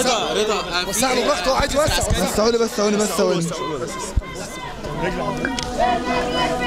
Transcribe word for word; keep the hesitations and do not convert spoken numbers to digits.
رضا رضا وسع له براحته، هو عايز يوسع. بس ثواني بس ثواني بس ثواني